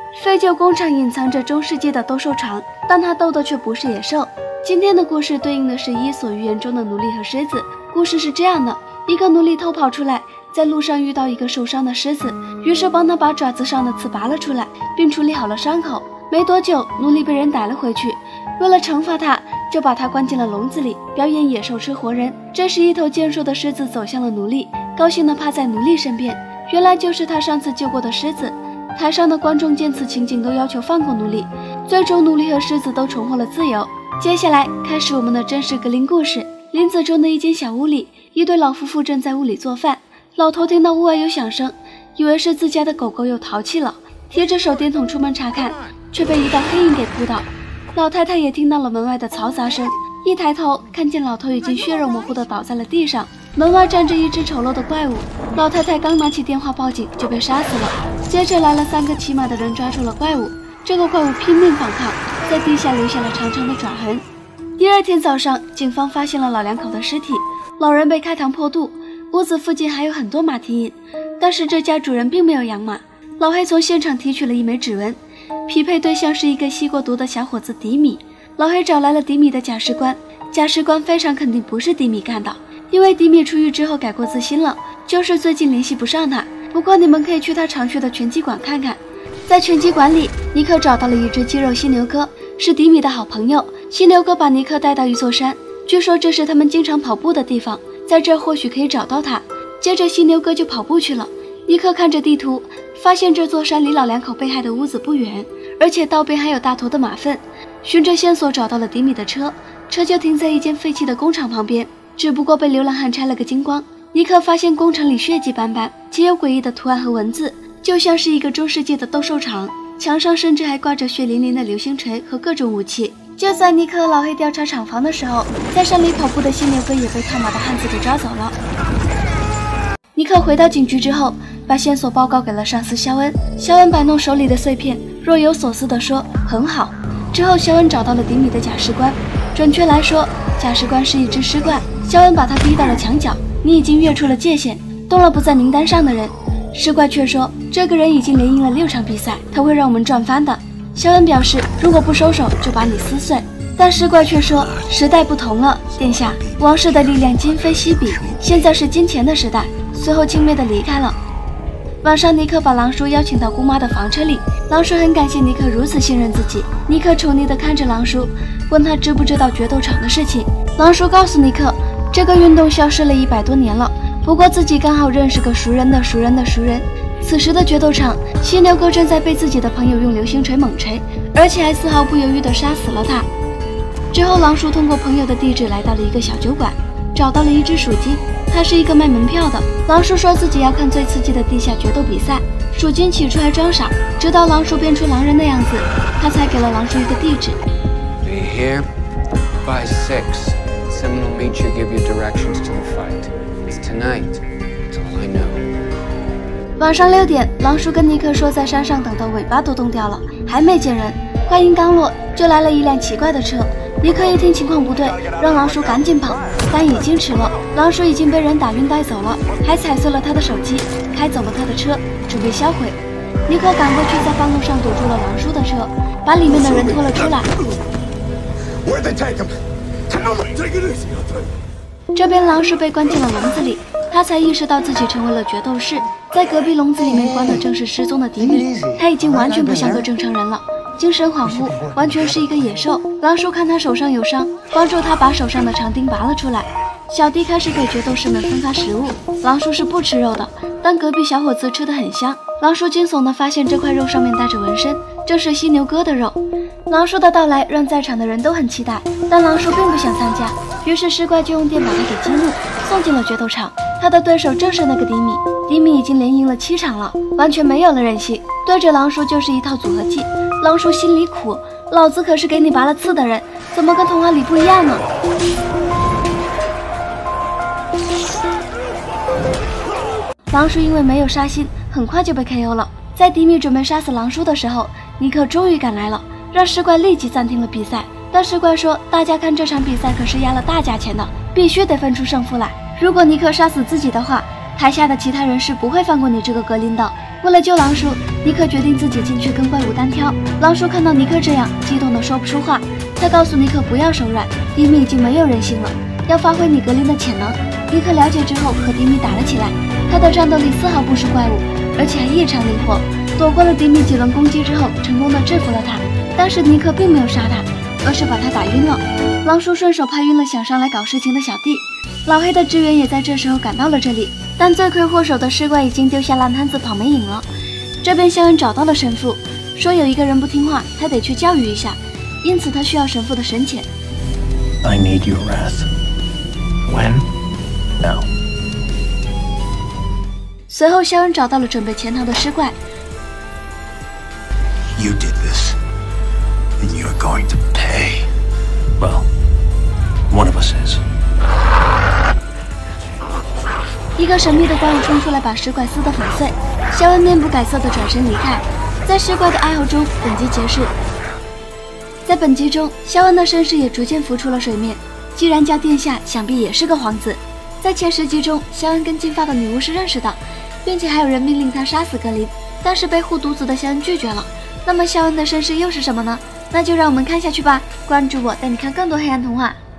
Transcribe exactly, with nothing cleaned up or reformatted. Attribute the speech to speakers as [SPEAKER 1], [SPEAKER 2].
[SPEAKER 1] 废旧工厂隐藏着中世纪的斗兽场，但它斗的却不是野兽。今天的故事对应的是伊索寓言中的奴隶和狮子。故事是这样的：一个奴隶偷跑出来，在路上遇到一个受伤的狮子，于是帮他把爪子上的刺拔了出来，并处理好了伤口。没多久，奴隶被人逮了回去，为了惩罚他，就把他关进了笼子里，表演野兽吃活人。这时，一头健硕的狮子走向了奴隶，高兴地趴在奴隶身边，原来就是他上次救过的狮子。台上的观众见此情景，都要求放过奴隶，最终奴隶和狮子都重获了自由。接下来开始我们的真实格林故事。林子中的一间小屋里，一对老夫妇正在屋里做饭。老头听到屋外有响声，以为是自家的狗狗又淘气了，提着手电筒出门查看，却被一道黑影给扑倒。老太太也听到了门外的嘈杂声，一抬头看见老头已经血肉模糊地倒在了地上，门外站着一只丑陋的怪物。老太太刚拿起电话报警，就被杀死了。接着来了三个骑马的人，抓住了怪物。这个怪物拼命反抗，在地下留下了长长的爪痕。第二天早上，警方发现了老两口的尸体，老人被开膛破肚，屋子附近还有很多马蹄印，但是这家主人并没有养马。老黑从现场提取了一枚指纹，匹配对象是一个吸过毒的小伙子迪米。老黑找来了迪米的假尸官，假尸官非常肯定不是迪米干的，因为迪米出狱之后改过自新了，就是最近联系不上他。不过你们可以去他常去的拳击馆看看。在拳击馆里，尼克找到了一只肌肉犀牛哥，是迪米的好朋友。犀牛哥把尼克带到一座山，据说这是他们经常跑步的地方，在这儿或许可以找到他。接着犀牛哥就跑步去了。尼克看着地图，发现这座山离老两口被害的屋子不远，而且道边还有大坨的马粪。循着线索找到了迪米的车，车就停在一间废弃的工厂旁边，只不过被流浪汉拆了个精光。尼克发现工厂里血迹斑斑，且有诡异的图案和文字，就像是一个中世纪的斗兽场，墙上甚至还挂着血淋淋的流星锤和各种武器。就在尼克和老黑调查厂房的时候，在山里跑步的犀牛哥也被套马的汉子给抓走了。尼克回到警局之后，把线索报告给了上司肖恩。肖恩摆弄手里的碎片，若有所思地说：“很好。”之后，肖恩找到了迪米的假尸官，准确来说，假尸官是一只尸怪。肖恩把他逼到了墙角：“你已经越出了界限，动了不在名单上的人。”尸怪却说：“这个人已经连赢了六场比赛，他会让我们赚翻的。”肖恩表示，如果不收手，就把你撕碎。但尸怪却说，时代不同了，殿下，王室的力量今非昔比，现在是金钱的时代。随后轻蔑地离开了。晚上，尼克把狼叔邀请到姑妈的房车里，狼叔很感谢尼克如此信任自己。尼克宠溺地看着狼叔，问他知不知道决斗场的事情。狼叔告诉尼克，这个运动消失了一百多年了，不过自己刚好认识个熟人的熟人的熟人。此时的决斗场，犀牛哥正在被自己的朋友用流星锤猛锤，而且还丝毫不犹豫地杀死了他。之后，狼叔通过朋友的地址来到了一个小酒馆，找到了一只属鸡，他是一个卖门票的。狼叔说自己要看最刺激的地下决斗比赛，属鸡起初还装傻，直到狼叔变出狼人的样子，他才给了狼叔一个地址。
[SPEAKER 2] Be here by six. Someone will meet you, give you directions to the fight. It's tonight. That's all I know.
[SPEAKER 1] 晚上六点，狼叔跟尼克说在山上等到尾巴都冻掉了，还没见人。话音刚落，就来了一辆奇怪的车。尼克一听情况不对，让狼叔赶紧跑，但已经迟了。狼叔已经被人打晕带走了，还踩碎了他的手机，开走了他的车，准备销毁。尼克赶过去，在半路上堵住了狼叔的车，把里面的人拖了出来。这边狼叔被关进了笼子里，他才意识到自己成为了决斗士。在隔壁笼子里面关的正是失踪的迪米，他已经完全不像个正常人了，精神恍惚，完全是一个野兽。狼叔看他手上有伤，帮助他把手上的长钉拔了出来。小弟开始给决斗士们分发食物，狼叔是不吃肉的，但隔壁小伙子吃得很香。狼叔惊悚地发现这块肉上面带着纹身，这是犀牛哥的肉。狼叔的到来让在场的人都很期待，但狼叔并不想参加，于是尸怪就用电把他给激怒，送进了决斗场。他的对手正是那个迪米，迪米已经连赢了七场了，完全没有了韧性，对着狼叔就是一套组合技。狼叔心里苦，老子可是给你拔了刺的人，怎么跟童话里不一样呢？狼叔因为没有杀心，很快就被 K O 了。在迪米准备杀死狼叔的时候，尼克终于赶来了，让尸怪立即暂停了比赛。但尸怪说，大家看这场比赛可是压了大价钱的，必须得分出胜负来。如果尼克杀死自己的话，台下的其他人是不会放过你这个格林的。为了救狼叔， 尼克决定自己进去跟怪物单挑。狼叔看到尼克这样，激动的说不出话。他告诉尼克不要手软，迪米已经没有人性了，要发挥你格林的潜能。尼克了解之后和迪米打了起来，他的战斗力丝毫不输怪物，而且还异常灵活，躲过了迪米几轮攻击之后，成功的制服了他。但是尼克并没有杀他，而是把他打晕了。狼叔顺手拍晕了想上来搞事情的小弟。老黑的支援也在这时候赶到了这里，但罪魁祸首的尸怪已经丢下烂摊子跑没影了。这边肖恩找到了神父，说有一个人不听话，他得去教育一下，因此他需要神父的神潜。
[SPEAKER 3] I need your wrath. When? Now.
[SPEAKER 1] 随后肖恩找到了准备潜逃的尸怪。
[SPEAKER 3] You did this, and you're going to pay. Well, one of us is.
[SPEAKER 1] 一个神秘的怪物冲出来，把尸怪撕得粉碎。肖恩面不改色地转身离开。在尸怪的哀嚎中，本集结束。在本集中，肖恩的身世也逐渐浮出了水面。既然叫殿下，想必也是个皇子。在前十集中，肖恩跟金发的女巫是认识的，并且还有人命令他杀死格林，但是被护犊子的肖恩拒绝了。那么肖恩的身世又是什么呢？那就让我们看下去吧。关注我，带你看更多黑暗童话。